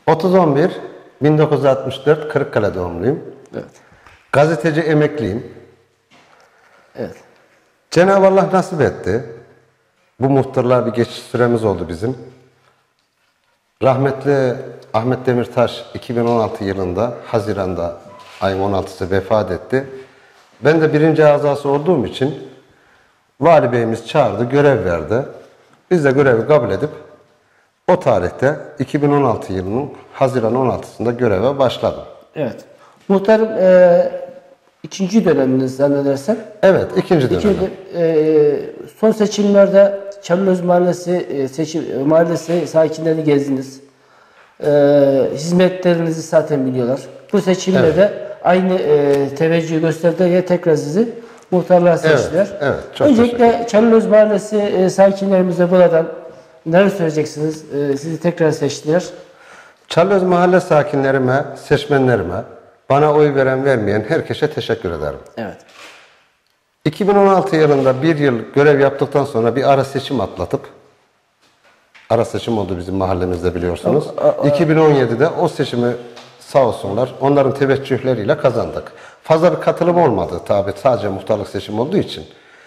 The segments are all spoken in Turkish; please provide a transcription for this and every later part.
30-11 1964 Kırıkkale doğumluyum. Evet. Gazeteci emekliyim. Evet. Cenab-ı Allah nasip etti. Bu muhtarlığa bir geçiş süremiz oldu bizim. Rahmetli Ahmet Demirtaş 2016 yılında Haziran'da ayın 16'sı vefat etti. Ben de birinci azası olduğum için Vali Beyimiz çağırdı, görev verdi. Biz de görevi kabul edip o tarihte 2016 yılının Haziran 16'sında göreve başladım. Evet. Muhtarım ikinci döneminiz zannedersem. Evet, ikinci dönem. Son seçimlerde Çalıöz Mahallesi sakinlerini gezdiniz. Hizmetlerinizi zaten biliyorlar. Bu seçimde de aynı teveccühü gösterdiler. Tekrar sizi muhtarlığa seçtiler. Evet, çok Öncelikle Çalıöz Mahallesi sakinlerimize buradan neler söyleyeceksiniz? Sizi tekrar seçtiler. Çalıöz mahalle sakinlerime, seçmenlerime, bana oy veren vermeyen herkese teşekkür ederim. Evet. 2016 yılında bir yıl görev yaptıktan sonra bir ara seçim atlatıp, ara seçim oldu bizim mahallemizde biliyorsunuz. 2017'de o seçimi sağ olsunlar onların teveccühleriyle kazandık. Fazla bir katılım olmadı tabi, sadece muhtarlık seçimi olduğu için.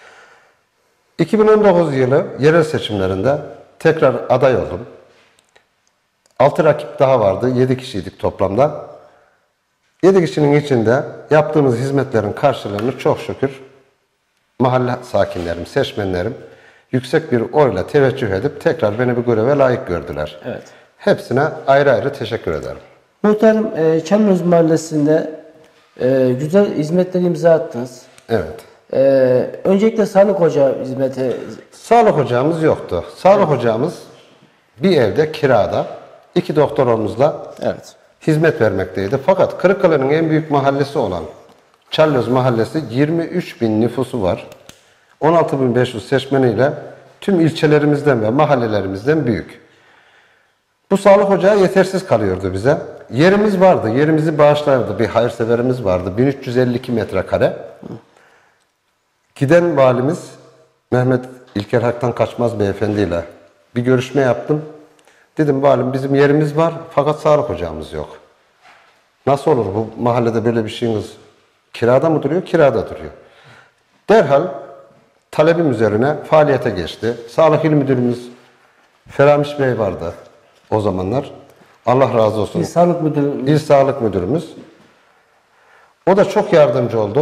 2019 yılı yerel seçimlerinde tekrar aday oldum. 6 rakip daha vardı, 7 kişiydik toplamda. 7 kişinin içinde yaptığımız hizmetlerin karşılığını çok şükür mahalle sakinlerim, seçmenlerim yüksek bir oyla teveccüh edip tekrar beni bu göreve layık gördüler. Evet. Hepsine ayrı ayrı teşekkür ederim. Muhtarım Çalıöz Mahallesi'nde güzel hizmetler imza attınız. Evet. Öncelikle sağlık ocağı hizmeti. Sağlık ocağımız yoktu. Sağlık ocağımız bir evde kirada 2 doktorumuzla Evet. hizmet vermekteydi. Fakat Kırıkkale'nin en büyük mahallesi olan Çalıöz Mahallesi 23.000 nüfusu var. 16.500 seçmeniyle tüm ilçelerimizden ve mahallelerimizden büyük. Bu sağlık ocağı yetersiz kalıyordu bize. Yerimiz vardı, yerimizi bağışlardı. Bir hayırseverimiz vardı, 1352 metrekare. Giden valimiz Mehmet İlker Hak'tan Kaçmaz beyefendiyle bir görüşme yaptım. Dedim valim bizim yerimiz var fakat sağlık ocağımız yok. Nasıl olur bu mahallede böyle bir şeyiniz kirada mı duruyor? Kirada duruyor. Derhal talebim üzerine faaliyete geçti. Sağlık İl Müdürümüz Feramiş Bey vardı o zamanlar. Allah razı olsun. İl Sağlık Müdürü. İl Sağlık Müdürümüz. O da çok yardımcı oldu.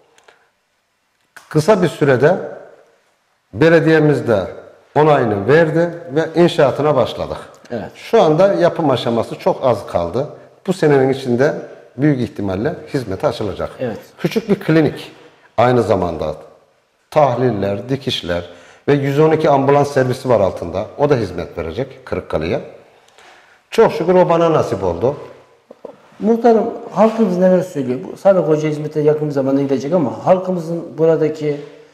Kısa bir sürede belediyemiz de onayını verdi ve inşaatına başladık. Evet. Şu anda yapım aşaması çok az kaldı. Bu senenin içinde büyük ihtimalle hizmete açılacak. Evet. Küçük bir klinik aynı zamanda. Tahliller, dikişler ve 112 ambulans servisi var altında. O da hizmet verecek Kırıkkale'ye. Çok şükür o bana nasip oldu. Muhtarım halkımız neler söylüyor? Bu sağlık ocağı hizmete yakın bir zamanda gidecek ama halkımızın buradaki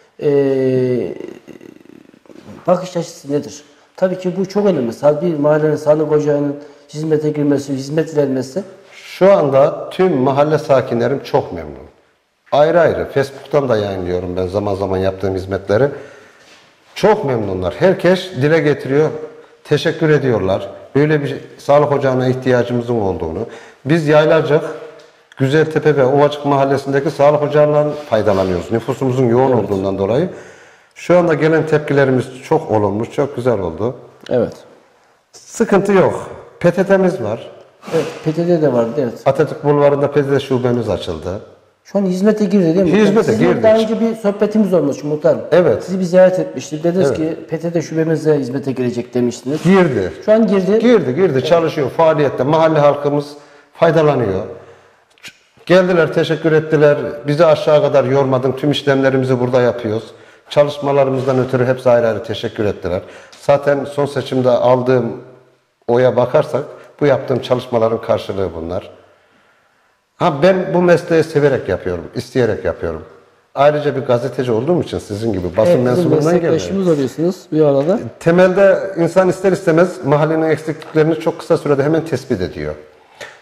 bakış açısı nedir? Tabii ki bu çok önemli. Bir mahallenin sağlık ocağının hizmete girmesi, hizmet vermesi. Şu anda tüm mahalle sakinlerim çok memnun. Ayrı ayrı Facebook'tan da yayınlıyorum ben zaman zaman yaptığım hizmetleri. Çok memnunlar. Herkes dile getiriyor, teşekkür ediyorlar. Böyle bir sağlık ocağına ihtiyacımızın olduğunu. Biz Yaylacık, Güzeltepe ve Ovacık mahallesindeki sağlık ocağından faydalanıyoruz. Nüfusumuzun yoğun olduğundan dolayı. Şu anda gelen tepkilerimiz çok olumlu, çok güzel oldu. Evet. Sıkıntı yok. PTT'miz var. Evet, PTT de vardı, evet. Atatürk Bulvarı'nda PTT şubemiz açıldı. Şu an hizmete girdi değil mi? Hizmete Sizinle girdik. daha önce bir sohbetimiz olmuş muhtarım. Evet. Sizi bir ziyaret etmiştik. Dediniz Evet. ki PTT şubemizle hizmete girecek demiştiniz. Girdi. Şu an girdi. Girdi. Çalışıyor. Faaliyette. Mahalle halkımız faydalanıyor. Geldiler, teşekkür ettiler. Bizi aşağı kadar yormadın. Tüm işlemlerimizi burada yapıyoruz. Çalışmalarımızdan ötürü hepsi ayrı ayrı teşekkür ettiler. Zaten son seçimde aldığım oya bakarsak bu yaptığım çalışmaların karşılığı bunlar. Ben bu mesleği severek yapıyorum, isteyerek yapıyorum. Ayrıca bir gazeteci olduğum için sizin gibi basın mensubundan geliyorum. Meslektaşımız oluyorsunuz bir arada. Temelde insan ister istemez mahallenin eksikliklerini çok kısa sürede hemen tespit ediyor.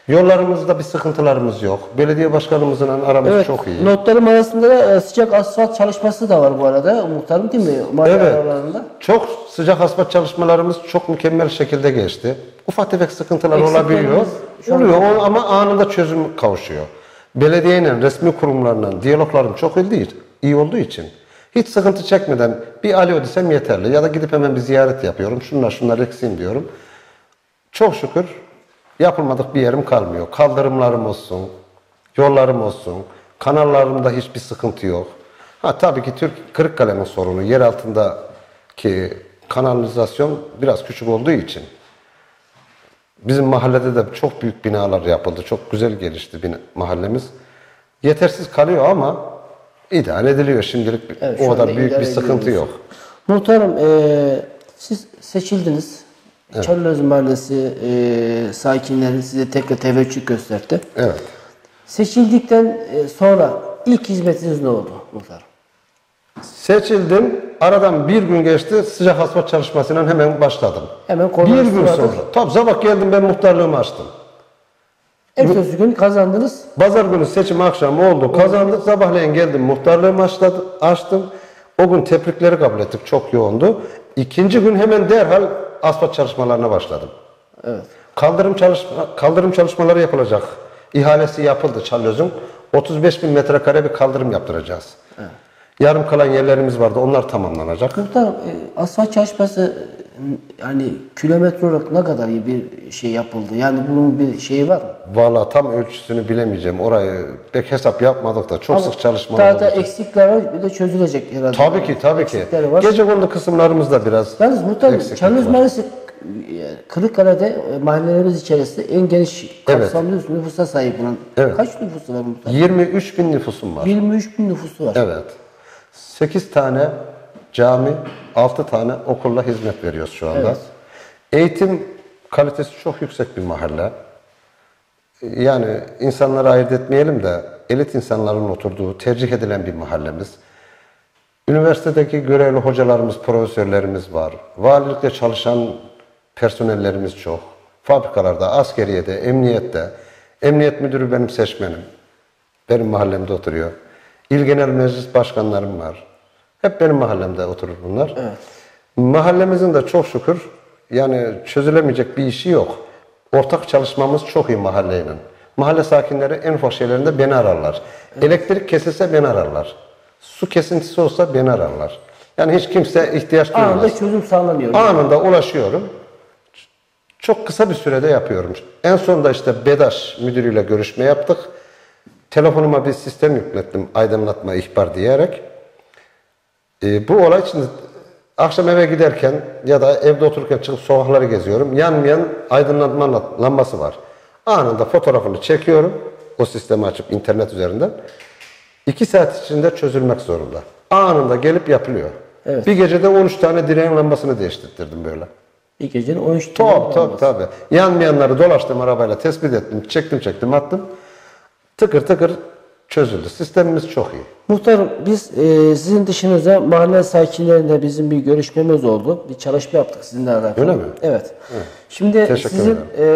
Yollarımızda bir sıkıntılarımız yok. Belediye başkanımızla aramız Evet, çok iyi. notlarım arasında da sıcak asfalt çalışması da var bu arada muhtarım, değil mi? Mahalle Evet. aralarında. Çok sıcak asfalt çalışmalarımız çok mükemmel şekilde geçti. Ufak tefek sıkıntılar Eksiklerimiz olabiliyor. şu an- Oluyor ama anında çözüm kavuşuyor. Belediyeyle, resmi kurumlarla diyaloglarım çok iyi olduğu için hiç sıkıntı çekmeden bir alo desem yeterli. Ya da gidip hemen bir ziyaret yapıyorum. Şunlar eksiğim diyorum. Çok şükür yapılmadık bir yerim kalmıyor. Kaldırımlarım olsun, yollarım olsun, kanallarımda hiçbir sıkıntı yok. Ha tabii ki Kırıkkale'nin sorunu yer altındaki kanalizasyon biraz küçük olduğu için bizim mahallede de çok büyük binalar yapıldı. Çok güzel gelişti mahallemiz. Yetersiz kalıyor ama idare ediliyor şimdilik. Evet, O şu kadar anda büyük bir idare sıkıntı ediyoruz. yok. Muhtarım, siz seçildiniz. Çalıöz Mahallesi sakinleri size tekrar teveccüh gösterdi. Evet. Seçildikten sonra ilk hizmetiniz ne oldu muhtarım? Seçildim. Aradan bir gün geçti. Sıcak asfalt çalışmasıyla hemen başladım. Hemen Bir konuya gün sonra. Tabii sabah geldim ben muhtarlığımı açtım. ertesi gün kazandınız. Pazar günü seçim akşamı oldu. Kazandık. Sabahleyin geldim muhtarlığımı açtım. O gün tebrikleri kabul ettik. Çok yoğundu. İkinci gün hemen derhal asfalt çalışmalarına başladım. Evet. Kaldırım çalışmaları yapılacak. İhalesi yapıldı Çalıöz'ün. 35.000 metrekare bir kaldırım yaptıracağız. Evet. Yarım kalan yerlerimiz vardı. Onlar tamamlanacak. Muhtarım, asfalt çalışması yani kilometre olarak ne kadar iyi bir şey yapıldı? Yani bunun bir şeyi var mı? Vallahi tam ölçüsünü bilemeyeceğim. Orayı pek hesap yapmadık da çok sık çalışmalar Daha da olacak. eksikler var, bir de çözülecek herhalde. Tabii ki, tabii ki. Eksikleri var. Gecekondu kısımlarımız da biraz Yalnız muhtarım, eksiklik Çalıöz var. Mahallesi Kırıkkale'de mahallelerimiz içerisinde en geniş Evet. kapsamlı nüfusa sahip olan. Evet. Kaç nüfusu var muhtarım? 23.000 nüfusum var. 23.000 nüfusu var. Evet. 8 tane cami, 6 tane okulla hizmet veriyoruz şu anda. Evet. Eğitim kalitesi çok yüksek bir mahalle. Yani insanları ayırt etmeyelim de elit insanların oturduğu, tercih edilen bir mahallemiz. Üniversitedeki görevli hocalarımız, profesörlerimiz var. Valilikte çalışan personellerimiz çok. Fabrikalarda, askeriyede, emniyette. Emniyet müdürü benim seçmenim. Benim mahallemde oturuyor. İl Genel Meclis başkanlarım var. Hep benim mahallemde oturur bunlar. Evet. Mahallemizin de çok şükür yani çözülemeyecek bir işi yok. Ortak çalışmamız çok iyi mahalleyle. Mahalle sakinleri en ufak şeylerinde beni ararlar. Elektrik kesilse beni ararlar. Su kesintisi olsa beni ararlar. Yani hiç kimse ihtiyaç duymaz. Anında çözüm sağlanıyor. Anında ulaşıyorum. Çok kısa bir sürede yapıyorum. En sonunda işte BEDAŞ müdürüyle görüşme yaptık. Telefonuma bir sistem yüklettim, aydınlatma, ihbar diyerek. Bu olay için akşam eve giderken ya da evde otururken çıkıp sokakları geziyorum. Yanmayan aydınlatma lambası var. Anında fotoğrafını çekiyorum. O sistemi açıp internet üzerinden. 2 saat içinde çözülmek zorunda. Anında gelip yapılıyor. Evet. Bir gecede 13 tane direğin lambasını değiştirdim böyle. Bir gecenin 13 tane Tabii. Yanmayanları dolaştım arabayla tespit ettim. Çektim attım. Tıkır tıkır çözüldü. Sistemimiz çok iyi. Muhtarım, biz sizin dışınıza mahalle sakinlerinde bizim bir görüşmemiz oldu. Bir çalışma yaptık sizinle alakalı. Öyle mi? Evet. Şimdi Teşekkür sizin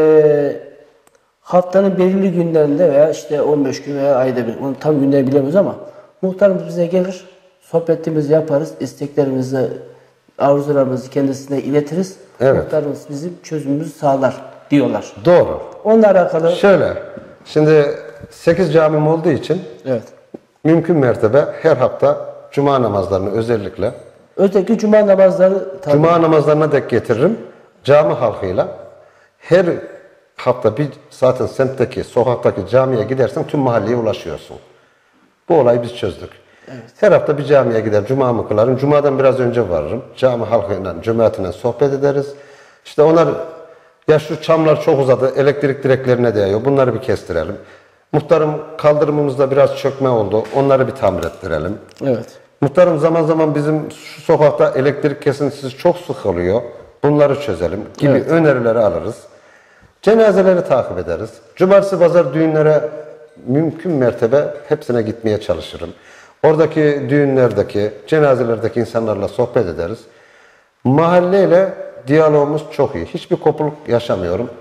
haftanın belirli günlerinde veya işte 15 gün veya ayda bir, onu tam günleri bilemiyoruz ama muhtarımız bize gelir, sohbetimizi yaparız, isteklerimizi, arzularımızı kendisine iletiriz. Evet. Muhtarımız bizim çözümümüzü sağlar diyorlar. Doğru. Onunla alakalı. Şöyle, şimdi 8 camim olduğu için Evet. mümkün mertebe her hafta cuma namazlarını özellikle Öteki cuma namazları tabii. cuma namazlarına dek getiririm. Cami halkıyla her hafta bir zaten semtteki, sokaktaki camiye gidersen tüm mahalleye ulaşıyorsun. Bu olayı biz çözdük. Evet. Her hafta bir camiye gider, cumamı kılarım. Cumadan biraz önce varırım. Cami halkıyla, cemaatiyle sohbet ederiz. İşte onlar, ya şu çamlar çok uzadı, elektrik direklerine değiyor. Bunları bir kestirelim. Muhtarım kaldırımımızda biraz çökme oldu. Onları bir tamir ettirelim. Evet. Muhtarım zaman zaman bizim şu sokakta elektrik kesintisi çok sık oluyor. Bunları çözelim gibi Evet. önerileri alırız. Cenazeleri takip ederiz. Cumartesi pazar düğünlere mümkün mertebe hepsine gitmeye çalışırım. Oradaki düğünlerdeki, cenazelerdeki insanlarla sohbet ederiz. Mahalleyle diyalogumuz çok iyi. Hiçbir kopukluk yaşamıyorum.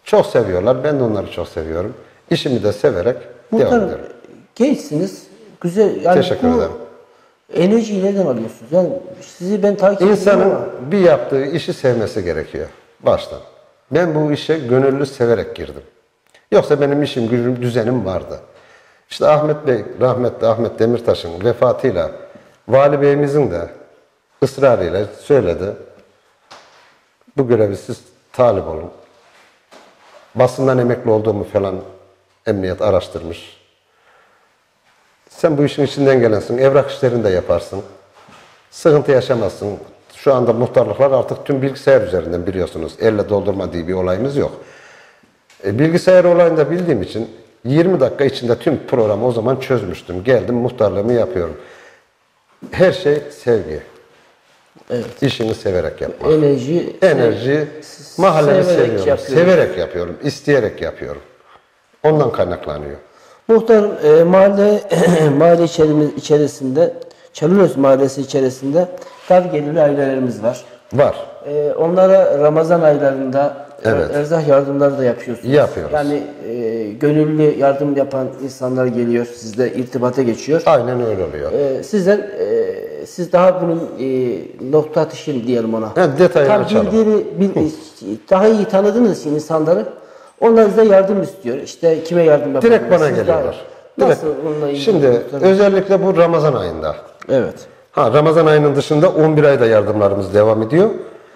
Çok seviyorlar. Ben de onları çok seviyorum. İşimi de severek devam Muhtarım, ediyorum. gençsiniz. Güzel. Yani Teşekkür bu ederim. enerjiyi neden alıyorsunuz? Yani sizi ben takip ediyorum İnsanın ama bir yaptığı işi sevmesi gerekiyor. Baştan. Ben bu işe gönüllü severek girdim. Yoksa benim işim, gücüm, düzenim vardı. İşte Ahmet Bey, rahmetli Ahmet Demirtaş'ın vefatıyla Vali Bey'imizin de ısrarıyla söyledi. Bu görevi siz talip olun. Basından emekli olduğumu falan emniyet araştırmış. Sen bu işin içinden gelensin. Evrak işlerini de yaparsın. Sıkıntı yaşamazsın. Şu anda muhtarlıklar artık tüm bilgisayar üzerinden biliyorsunuz. Elle doldurma diye bir olayımız yok. Bilgisayar olayını da bildiğim için 20 dakika içinde tüm programı o zaman çözmüştüm. Geldim muhtarlığımı yapıyorum. Her şey sevgi. evet. İşini severek yapmak. Enerji Mahallemi severek seviyorum. yapıyoruz. Severek yapıyorum. İsteyerek yapıyorum. Ondan kaynaklanıyor. Muhtarım, mahalle içerisinde, Çalıöz Mahallesi içerisinde dar gelirli ailelerimiz var. Var. Onlara Ramazan aylarında Evet. erzak yardımları da yapıyorsunuz. Yapıyoruz. Yani gönüllü yardım yapan insanlar geliyor, sizle irtibata geçiyor. Aynen öyle oluyor. Siz daha bunun nokta atışı diyelim ona. Evet, detayını Tam açalım. daha iyi tanıdığınız için insanları, onlar size yardım istiyor. İşte kime yardım yapabilir? Direkt bana Siz geliyorlar. Nasıl bununla ilgili? Şimdi muhtarım? özellikle bu Ramazan ayında. Evet. Ramazan ayının dışında 11 ayda yardımlarımız devam ediyor.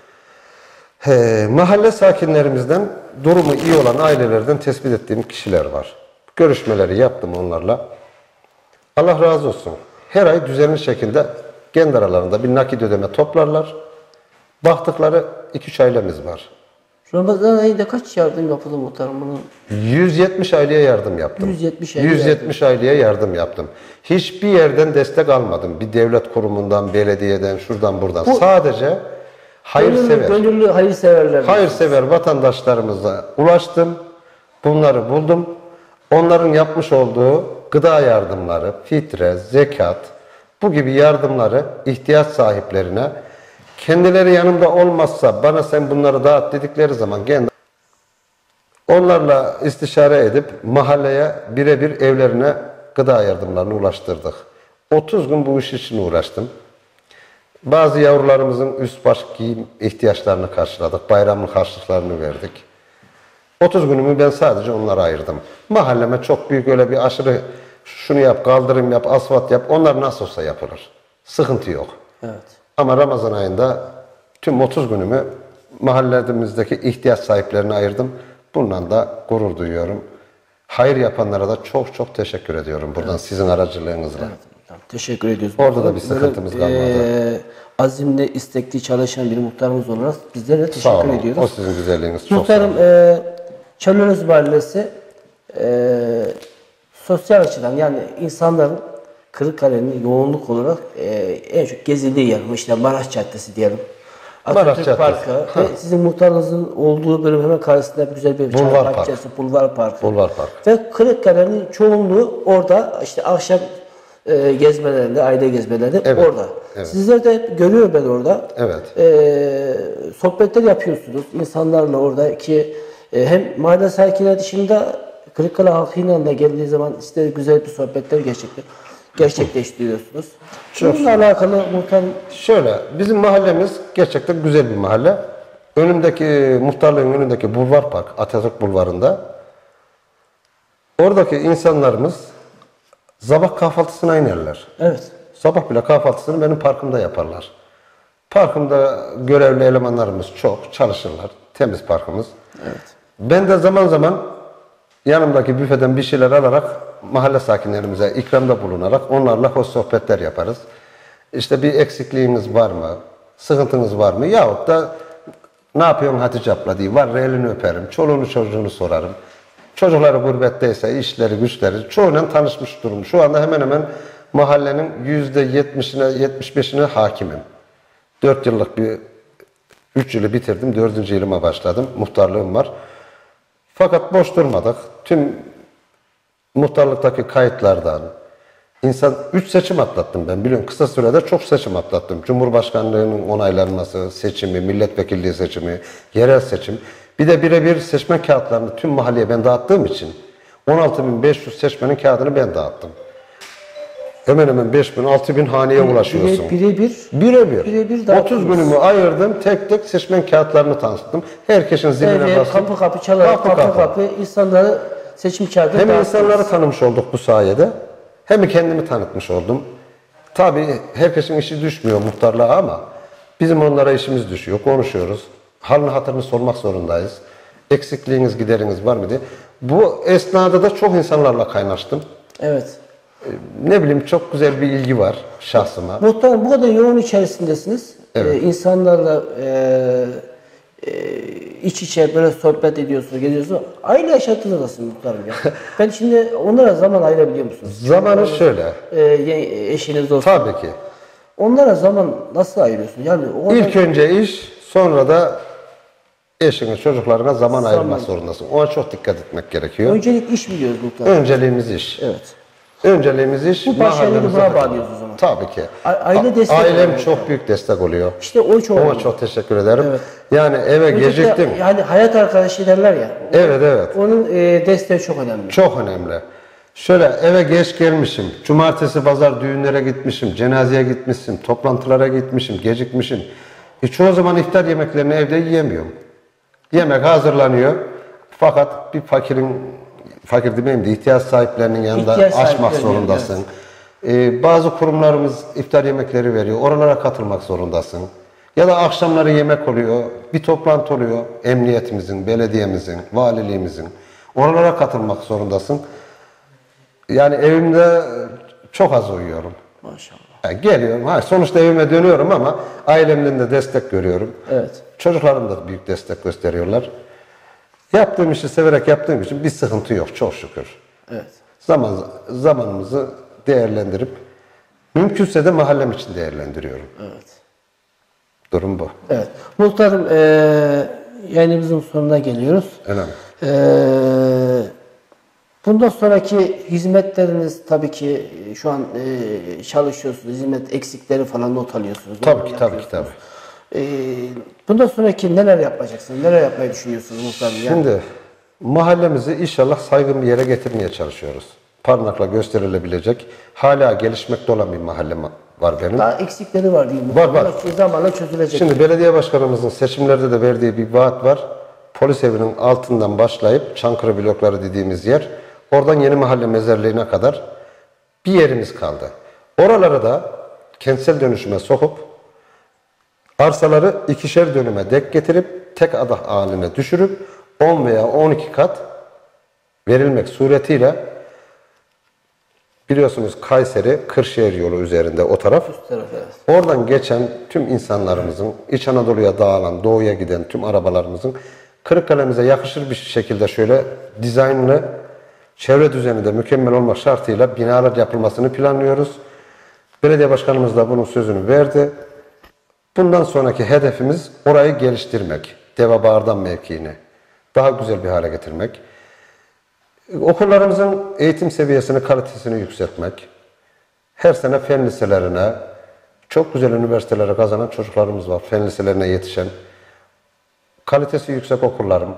Mahalle sakinlerimizden durumu iyi olan ailelerden tespit ettiğim kişiler var. Görüşmeleri yaptım onlarla. Allah razı olsun. Her ay düzenli şekilde kendi aralarında bir nakit ödeme toplarlar. Baktıkları 2-3 ailemiz var. Ramazan ayında kaç yardım yapıldı muhtarım bunun? 170 aileye yardım yaptım. 170 aileye yardım yaptım. Hiçbir yerden destek almadım. Bir devlet kurumundan, belediyeden, şuradan buradan. Sadece hayırsever. Gönüllü hayırseverler. Hayırsever vatandaşlarımıza ulaştım. Bunları buldum. Onların yapmış olduğu gıda yardımları, fitre, zekat, bu gibi yardımları ihtiyaç sahiplerine, kendileri yanımda olmazsa bana sen bunları dağıt dedikleri zaman onlarla istişare edip mahalleye birebir evlerine gıda yardımlarını ulaştırdık. 30 gün bu iş için uğraştım. Bazı yavrularımızın üst baş giyim ihtiyaçlarını karşıladık. Bayramlık harçlıklarını verdik. 30 günümü ben sadece onlara ayırdım. Mahalleme çok büyük öyle bir aşırı şunu yap, kaldırım yap, asfalt yap. Onlar nasıl olsa yapılır. Sıkıntı yok. Evet. Ama Ramazan ayında tüm 30 günümü mahallemizdeki ihtiyaç sahiplerine ayırdım. Bundan da gurur duyuyorum. Hayır yapanlara da çok çok teşekkür ediyorum buradan sizin aracılığınızla. Tamam, teşekkür ediyoruz. Orada da bir sıkıntımız kalmadı. Azimli, istekli çalışan bir muhtarımız olarak bizlere de Sağ teşekkür olun. ediyoruz. O sizin güzelliğiniz. Çok sağ Muhtarım, olun. Çalıöz Mahallesi sosyal açıdan, yani insanların Kırıkkale'nin yoğunluk olarak en çok gezildiği yer. İşte Maraş Caddesi diyelim. Maraş Atatürk Caddesi. Parkı. Ve sizin muhtarınızın olduğu bölüm hemen karşısında güzel bir Bulvar çay Park. bahçesi, Bulvar Parkı. Bulvar Park. Ve Kırıkkale'nin çoğunluğu orada, işte akşam gezmelerinde, aile gezmelerinde Evet, orada. evet. Sizler de hep görüyorum ben orada. Evet. Sohbetler yapıyorsunuz insanlarla oradaki hem mahalle sakinleri dışında Kırıkkale halkıyla da geldiği zaman işte güzel bir sohbetler gerçekleştiriyorsunuz. Bununla alakalı muhtarım, Şöyle, bizim mahallemiz gerçekten güzel bir mahalle. Muhtarlığın önündeki Bulvar Park, Atatürk Bulvarı'nda. Oradaki insanlarımız sabah kahvaltısına inerler. evet, Sabah bile kahvaltısını benim parkımda yaparlar. Parkımda görevli elemanlarımız çok, çalışırlar. Temiz parkımız. evet. Ben de zaman zaman yanımdaki büfeden bir şeyler alarak mahalle sakinlerimize ikramda bulunarak onlarla hoş sohbetler yaparız. İşte bir eksikliğiniz var mı? Sıkıntınız var mı? Yahut da ne yapıyorsun Hatice abla diye var elini öperim. Çoluğunu çocuğunu sorarım. Çocukları gurbetteyse işleri güçleri çoğuyla tanışmış durum. Şu anda hemen hemen mahallenin %70'ine 75'ine hakimim. 4 yıllık 3 yılı bitirdim. 4. yılıma başladım. Muhtarlığım var. Fakat boş durmadık. Tüm muhtarlıktaki kayıtlardan insan 3 seçim atlattım ben. Biliyorum kısa sürede çok seçim atlattım. Cumhurbaşkanlığının onaylanması, seçimi, milletvekilliği seçimi, yerel seçim. Bir de birebir seçmen kağıtlarını tüm mahalleye ben dağıttığım için 16.500 seçmenin kağıdını ben dağıttım. Hemen hemen 5.000, 6.000 haneye ulaşıyorsun. Birebir. Birebir 30 günümü ayırdım, tek tek seçmen kağıtlarını tanıttım. Herkesin ziline bastım. Kapı kapı çalarak kapı insanları seçim kağıdı hem dağıttınız. insanları tanımış olduk bu sayede, hem kendimi tanıtmış oldum. Tabii herkesin işi düşmüyor muhtarlığa ama bizim onlara işimiz düşüyor, konuşuyoruz. Halini hatırını sormak zorundayız. Eksikliğiniz, gideriniz var mı diye. Bu esnada da çok insanlarla kaynaştım. Evet. Ne bileyim çok güzel bir ilgi var şahsıma. Muhtarım bu kadar yoğun içerisindesiniz. Evet. İnsanlarla iç içe böyle sohbet ediyorsunuz, geziyorsunuz. Aile yaşantınız nasıl muhtarım ya? Ben şimdi onlara zaman ayırabiliyor musunuz? Zamanı şöyle. Eşiniz, dostunuz. Tabii ki. Onlara zaman nasıl ayırıyorsun? Yani İlk önce iş, sonra da eşine, çocuklarına zaman ayırmak zorundasın. Ona çok dikkat etmek gerekiyor. öncelik iş biliyoruz muhtarım. Önceliğimiz iş. Evet. Önceliğimiz iş. Bu başarıyı mahallemize buna katılmak. bağlıyoruz o zaman. Tabii ki. Aile destek Ailem oluyor. çok büyük destek oluyor. İşte o çok Ona önemli. çok teşekkür ederim. Evet. Yani eve Öncelikle geciktim. Yani hayat arkadaşı derler ya. Evet. Onun desteği çok önemli. Çok önemli. Şöyle eve geç gelmişim. Cumartesi, pazar düğünlere gitmişim. Cenazeye gitmişim. Toplantılara gitmişim. Gecikmişim. Çoğu zaman iftar yemeklerini evde yiyemiyorum. Yemek hazırlanıyor. Fakat bir fakir demeyeyim de ihtiyaç sahiplerinin yanında İhtiyaç açmak sahiplerinin, zorundasın. Bazı kurumlarımız iftar yemekleri veriyor. Oralara katılmak zorundasın. Ya da akşamları yemek oluyor. Bir toplantı oluyor. Emniyetimizin, belediyemizin, valiliğimizin. Oralara katılmak zorundasın. Yani evimde çok az uyuyorum. Maşallah. Yani geliyorum. Sonuçta evime dönüyorum ama ailemden de destek görüyorum. Evet. Çocuklarım da büyük destek gösteriyorlar. Yaptığım işi severek yaptığım için bir sıkıntı yok çok şükür. Evet. Zamanımızı değerlendirip mümkünse de mahallem için değerlendiriyorum. Evet. Durum bu. Evet. Muhtarım yayınımızın sonuna geliyoruz. Önemli. Bundan sonraki hizmetleriniz tabii ki şu an çalışıyorsunuz. Hizmet eksikleri falan not alıyorsunuz. Tabii ki. Bundan sonraki neler yapacaksınız? Neler yapmayı düşünüyorsunuz muhtarım? Şimdi mahallemizi inşallah saygın bir yere getirmeye çalışıyoruz. Parmakla gösterilebilecek, hala gelişmekte olan bir mahalle var benim. Daha eksikleri var değil mi? Var. Zamanla çözülecek. Şimdi belediye başkanımızın seçimlerde de verdiği bir vaat var. Polis evinin altından başlayıp Çankırı blokları dediğimiz yer, oradan Yeni Mahalle mezarlığına kadar bir yerimiz kaldı. Oraları da kentsel dönüşüme sokup arsaları ikişer dönüme dek getirip tek ada haline düşürüp 10 veya 12 kat verilmek suretiyle, biliyorsunuz Kayseri Kırşehir yolu üzerinde o taraf. Üst taraf, evet. Oradan geçen tüm insanlarımızın, İç Anadolu'ya dağılan, doğuya giden tüm arabalarımızın Kırıkkale'mize yakışır bir şekilde şöyle dizaynlı, çevre düzeni de mükemmel olmak şartıyla binalar yapılmasını planlıyoruz. Belediye başkanımız da bunun sözünü verdi. Bundan sonraki hedefimiz orayı geliştirmek. Deva Bağırdan mevkiini daha güzel bir hale getirmek. Okullarımızın eğitim seviyesini, kalitesini yükseltmek. Her sene fen liselerine, çok güzel üniversitelere kazanan çocuklarımız var. Fen liselerine yetişen. Kalitesi yüksek okullarım.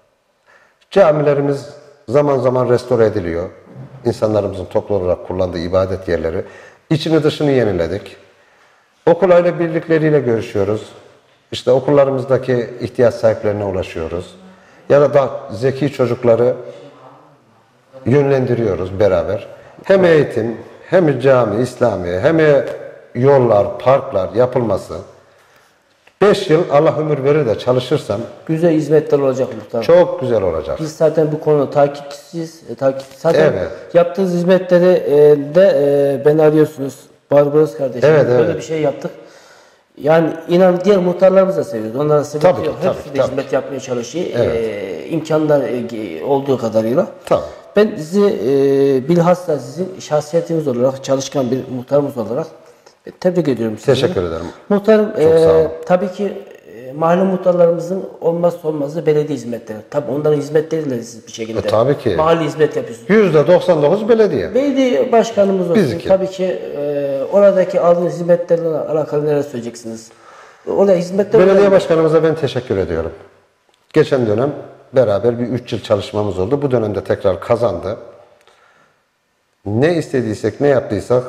Camilerimiz zaman zaman restore ediliyor. İnsanlarımızın toplu olarak kullandığı ibadet yerleri. İçini dışını yeniledik. Okul aile birlikleriyle görüşüyoruz. İşte okullarımızdaki ihtiyaç sahiplerine ulaşıyoruz. Ya da daha zeki çocukları yönlendiriyoruz beraber. Hem eğitim, hem cami, İslamiye, hem yollar, parklar yapılması. 5 yıl Allah ömür verir de çalışırsam Güzel hizmetler olacak muhtarım. çok güzel olacak. Biz zaten bu konuda takipçisiyiz. Zaten Evet. yaptığınız hizmetleri de beni arıyorsunuz. Barbaros kardeşim. Evet. Böyle bir şey yaptık. Yani inan diğer muhtarlarımızı da seviyoruz. Onlara sıkıntı Tabii ki, yok. tabii Hepsi ki, de tabii hizmet yapmaya çalışıyor. Evet. İmkanlar olduğu kadarıyla. Tamam. Ben sizi bilhassa sizin şahsiyetiniz olarak, çalışkan bir muhtarımız olarak tebrik ediyorum sizi. Teşekkür ederim. Muhtarım, Çok sağ olun. tabii ki mahalle muhtarlarımızın olmazsa olmazı belediye hizmetleri. Tabii onların hizmetleriyle siz bir şekilde Tabii ki. mahalle hizmet yapıyorsunuz. %99 belediye. Belediye başkanımız olsun. Bizimki. Tabii ki oradaki aldığınız hizmetlerle alakalı neler söyleyeceksiniz? Orada hizmetler Belediye başkanımıza ben teşekkür ediyorum. Geçen dönem beraber bir 3 yıl çalışmamız oldu. Bu dönemde tekrar kazandı. Ne istediysek, ne yaptıysak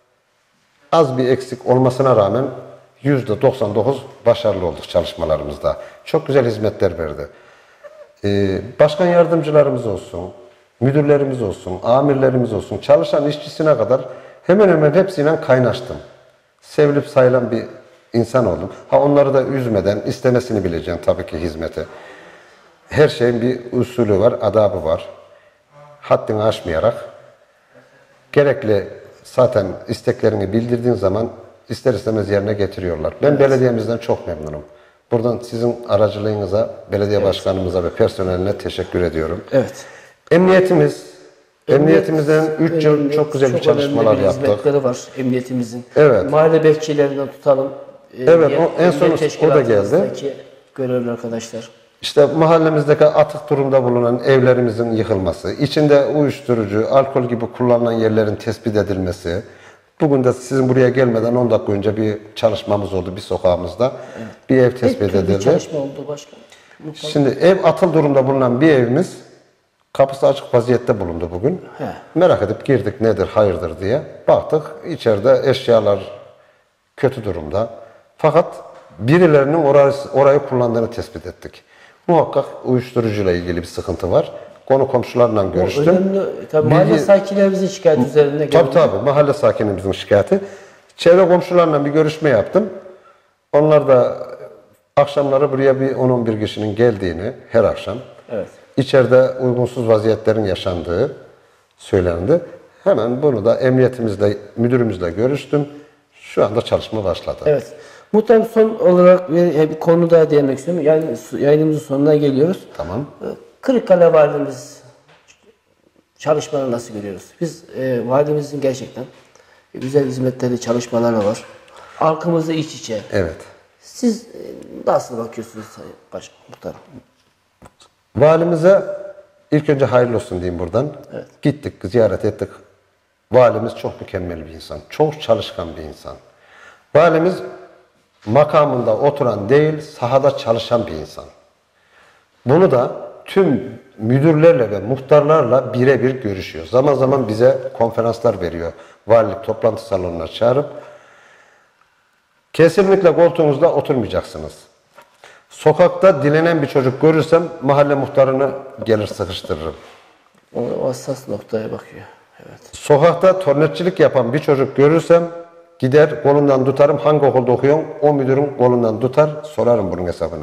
az bir eksik olmasına rağmen %99 başarılı olduk çalışmalarımızda. Çok güzel hizmetler verdi. Başkan yardımcılarımız olsun, müdürlerimiz olsun, amirlerimiz olsun, çalışan işçisine kadar hemen hemen hepsiyle kaynaştım. Sevilip sayılan bir insan oldum. Onları da üzmeden istemesini bileceğim tabii ki hizmeti. Her şeyin bir usulü var, adabı var. Haddini aşmayarak gerekli zaten isteklerini bildirdiğin zaman ister istemez yerine getiriyorlar. Ben belediyemizden çok memnunum. Buradan sizin aracılığınıza, belediye başkanımıza ve personeline teşekkür ediyorum. Evet. Emniyetimizden 3 yıl çok güzel bir çalışmalar önemli bir yaptık. hizmetleri var emniyetimizin. Evet. Mahalle bekçilerinden tutalım. Evet, en son emniyet o da geldi. teşkilatımızdaki görevli arkadaşlar. İşte mahallemizdeki atık durumda bulunan evlerimizin yıkılması, içinde uyuşturucu, alkol gibi kullanılan yerlerin tespit edilmesi. Bugün de sizin buraya gelmeden 10 dakika önce bir çalışmamız oldu bir sokağımızda. Evet. Bir ev tespit Bir edildi. çalışma oldu başkanım. Şimdi ev atıl durumda bulunan bir evimiz kapısı açık vaziyette bulundu bugün. He. Merak edip girdik nedir hayırdır diye. Baktık içeride eşyalar kötü durumda. Fakat birilerinin orayı kullandığını tespit ettik. Muhakkak uyuşturucuyla ilgili bir sıkıntı var. Konu komşularla görüştüm. Önemli, tabii mahalle sakinlerimizin şikayet üzerinde geldi. Tabii mahalle sakinimizin şikayeti. Çevre komşularla bir görüşme yaptım. Onlar da akşamları buraya bir 10-11 kişinin geldiğini her akşam, Evet. içeride uygunsuz vaziyetlerin yaşandığı söylendi. Hemen bunu da emniyetimizle, müdürümüzle görüştüm. Şu anda çalışma başladı. Evet. Muhtemelen son olarak bir konu daha değinmek istiyorum. Yani yayınımızın sonuna geliyoruz. Tamam. Kırıkkale Valimiz çalışmaları nasıl görüyoruz? Biz valimizin gerçekten güzel hizmetleri, çalışmaları var. Halkımızla iç içe. Evet. Siz nasıl bakıyorsunuz Sayın Muhtarım? Valimize ilk önce hayırlı olsun diyeyim buradan. Evet. Gittik, ziyaret ettik. Valimiz çok mükemmel bir insan. Çok çalışkan bir insan. Valimiz makamında oturan değil, sahada çalışan bir insan. Bunu da tüm müdürlerle ve muhtarlarla birebir görüşüyor. Zaman zaman bize konferanslar veriyor. Valilik toplantı salonuna çağırıp kesinlikle koltuğunuzda oturmayacaksınız. Sokakta dilenen bir çocuk görürsem mahalle muhtarını gelir sıkıştırırım. O hassas noktaya bakıyor. Evet. Sokakta tornetçilik yapan bir çocuk görürsem gider kolundan tutarım. Hangi okulda okuyorsun? O müdürün kolundan tutar, sorarım bunun hesabını.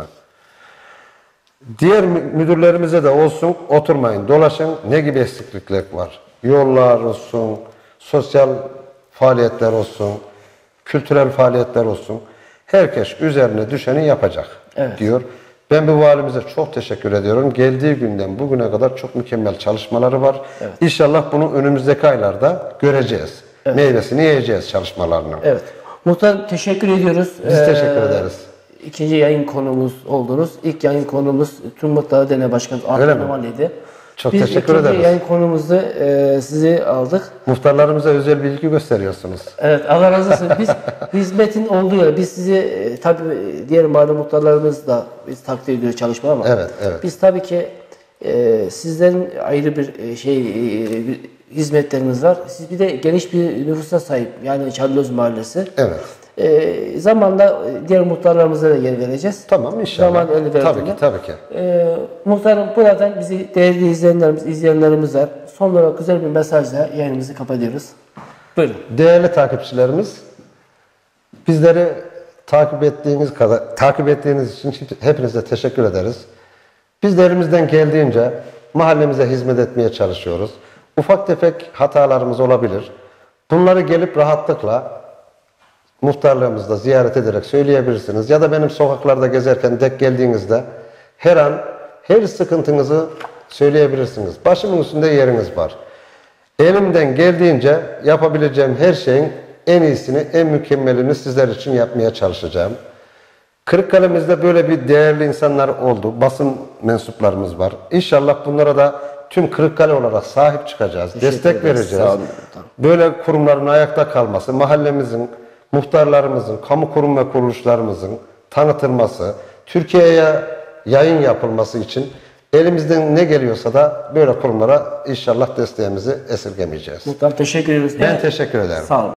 Diğer müdürlerimize de olsun, oturmayın, dolaşın. Ne gibi eksiklikler var? Yollar olsun, sosyal faaliyetler olsun, kültürel faaliyetler olsun. Herkes üzerine düşeni yapacak diyor. Ben bu valimize çok teşekkür ediyorum. Geldiği günden bugüne kadar çok mükemmel çalışmaları var. Evet. İnşallah bunu önümüzdeki aylarda göreceğiz. Evet. Meyvesini yiyeceğiz çalışmalarının. Evet. Muhtar teşekkür ediyoruz. Biz teşekkür ederiz. İkinci yayın konumuz oldunuz. İlk yayın konumuz Tüm Muhtar Derneği Başkanı Ahmet Mali'ydi. Çok teşekkür ederiz. Biz ikinci yayın konumuzda sizi aldık. Muhtarlarımıza özel bilgi gösteriyorsunuz. Evet, Allah razı olsun. Biz hizmetin olduğu yer. Biz sizi tabii diğer mahalle muhtarlarımız da biz takdir ediyoruz çalışma ama evet. Biz tabii ki sizlerin ayrı bir bir hizmetleriniz var. Siz bir de geniş bir nüfusa sahip. Yani Çarlıöz Mahallesi. Evet. Zamanla diğer muhtarlarımıza da yer vereceğiz. Tamam inşallah. Zaman öyle tabii ki. Muhtarım buradan bizi değerli izleyenlerimiz var. Son olarak güzel bir mesajla yayınımızı kapatıyoruz. Buyurun. Değerli takipçilerimiz, bizleri takip ettiğiniz için hepinize teşekkür ederiz. Biz de elimizden geldiğince mahallemize hizmet etmeye çalışıyoruz. Ufak tefek hatalarımız olabilir. Bunları gelip rahatlıkla muhtarlığımızda ziyaret ederek söyleyebilirsiniz. Ya da benim sokaklarda gezerken denk geldiğinizde her an her sıkıntınızı söyleyebilirsiniz. Başımın üstünde yeriniz var. Elimden geldiğince yapabileceğim her şeyin en iyisini, en mükemmelini sizler için yapmaya çalışacağım. Kırıkkale'mizde böyle bir değerli insanlar oldu. Basın mensuplarımız var. İnşallah bunlara da tüm Kırıkkale olarak sahip çıkacağız. Destek vereceğiz. Böyle kurumların ayakta kalması, mahallemizin, muhtarlarımızın, kamu kurum ve kuruluşlarımızın tanıtılması, Türkiye'ye yayın yapılması için elimizden ne geliyorsa da böyle kurumlara inşallah desteğimizi esirgemeyeceğiz. Muhtarım teşekkür ederiz. Ben teşekkür ederim. Sağ olun.